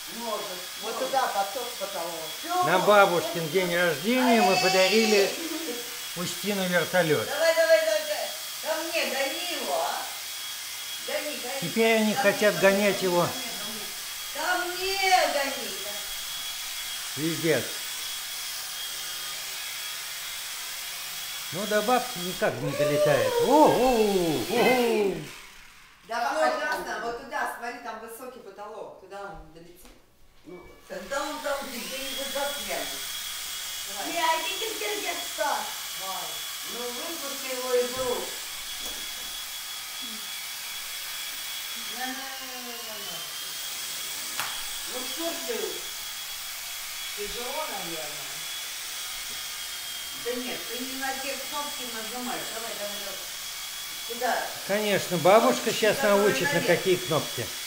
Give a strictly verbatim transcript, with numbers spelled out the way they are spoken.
Может. Вот туда потом потолок. На бабушкин день рождения мы подарили Устину вертолет. Давай, давай, давай. Ко мне, гони его, а. Гони, гони. Теперь они хотят гонять его Ко мне гони. везде. Ну, до бабки никак не долетает. О-о-о! Давай, пожалуйста, вот туда, смотри, там высокий потолок. Туда он долетит. Ну, тогда он там где-нибудь застрянет. Я один где-то. Ну, выпусти его из рук. Ну, что ж ты? Тяжело, наверное. Да нет, ты не на те кнопки нажимаешь. Давай, давай, давай. Куда? Конечно, бабушка сейчас научит, на какие кнопки.